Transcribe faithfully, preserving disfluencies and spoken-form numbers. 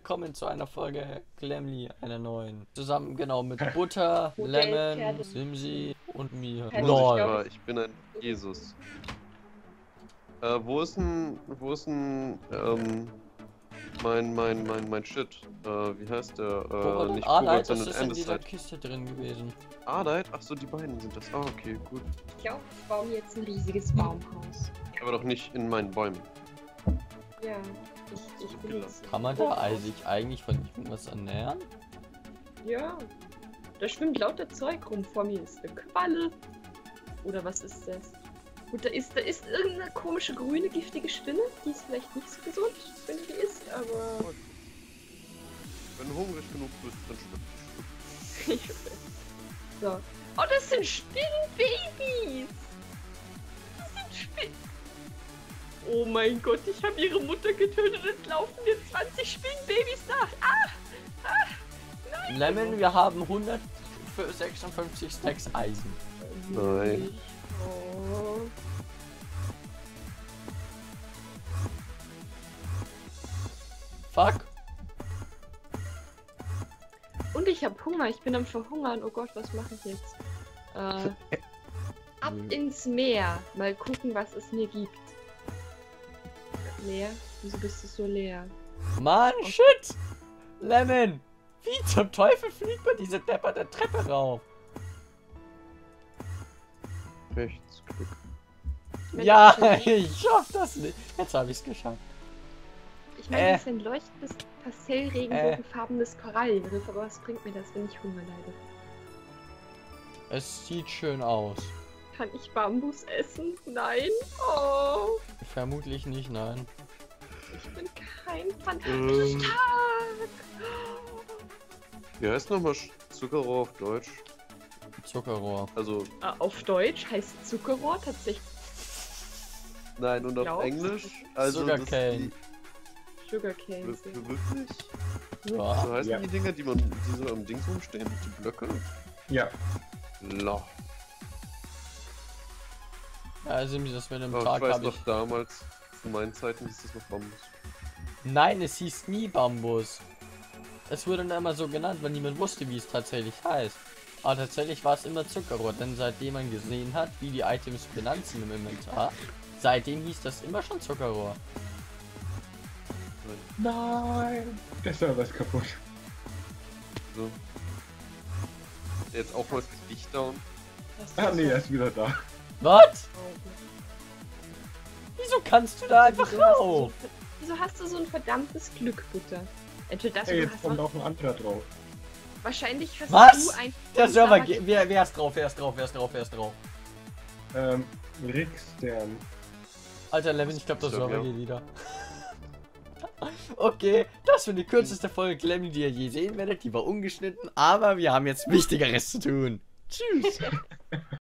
willkommen zu einer Folge Glamly, einer neuen. Zusammen genau mit Butter, Lemon, Simsi und mir. Lol. Ich bin ein Jesus. Äh, wo ist denn, wo ist denn, ähm, mein, mein, mein, mein Shit? Äh, wie heißt der? Äh, nicht Kobold, Kobold, das ist sondern in dieser Andesite. Kiste drin gewesen. Ardite? Achso, die beiden sind das. Ah, okay, gut. Ich glaube, ich baue mir jetzt ein riesiges Baumhaus. Aber doch nicht in meinen Bäumen. Ja, ich, ich bin jetzt... Kann man da sich eigentlich von irgendwas ernähren? Ja, da schwimmt lauter Zeug rum. Vor mir ist eine Qualle. Oder was ist das? Gut, da ist, da ist irgendeine komische grüne giftige Spinne. Die ist vielleicht nicht so gesund, wenn du die isst, aber... Wenn du hungrig genug bist, dann stirb ich. So. Oh, das sind Spinnenbabys! Das sind Spinnen... Oh mein Gott, ich habe ihre Mutter getötet und es laufen mir zwanzig Spinnenbabys nach. Ah! Ah! Nein! Lemon, wir haben hundertsechsundfünfzig Stacks Eisen. Nein. Oh. Fuck. Und ich habe Hunger, ich bin am Verhungern. Oh Gott, was mache ich jetzt? Äh, ab ins Meer. Mal gucken, was es mir gibt. Leer? Wieso bist du so leer? Mann, shit! Lemon! Wie zum Teufel fliegt man diese depperte Treppe rauf? Rechtsglück. Ja, ich schaff das nicht. Jetzt habe ich es geschafft. Ich meine, Äh. das ist ein leuchtendes, pastellregenbogenfarbenes Korallenriff, aber was bringt mir das, wenn ich Hunger leide? Es sieht schön aus. Kann ich Bambus essen? Nein? Oh, Vermutlich nicht, nein. ich bin kein fantastisches Ähm. Tag! Wie heißt nochmal Zuckerrohr auf Deutsch? Zuckerrohr. Also, Äh, auf Deutsch heißt Zuckerrohr tatsächlich nein, und auf Glaubst du? Englisch? Also, das Sugarcane. Sugarcane. ist die, wirklich? Ja. So heißen Ja. die Dinger, die man, die so am Dings rumstehen? Die Blöcke? Ja. Loch. Ja, Simsi, das mit dem Aber Tag ich weiß habe noch ich. damals, zu meinen Zeiten hieß das noch Bambus. Nein, es hieß nie Bambus. Es wurde dann immer so genannt, weil niemand wusste, wie es tatsächlich heißt. Aber tatsächlich war es immer Zuckerrohr, denn seitdem man gesehen hat, wie die Items benannt sind im Inventar, seitdem hieß das immer schon Zuckerrohr. Nein! Der Server ist kaputt. So. Jetzt auch mal das Gedicht down. Ah nee, er ist wieder da. Was? Wieso kannst du da einfach Wieso hast, du rauf? so, wieso hast du so ein verdammtes Glück, Butter? Entweder das Hey, oder jetzt hast kommt du, auch ein anderer drauf. wahrscheinlich hast Was? du ein... Der Server Aber- geht. Wer, wer ist drauf? Wer ist drauf? Wer ist drauf? Wer ist drauf? Ähm, Rickstern. Alter Levin, ich glaube, der Ja, Server ja. geht wieder. Okay, das war die kürzeste Folge Glamly, die ihr je sehen werdet. Die war ungeschnitten, aber wir haben jetzt Wichtigeres zu tun. Tschüss.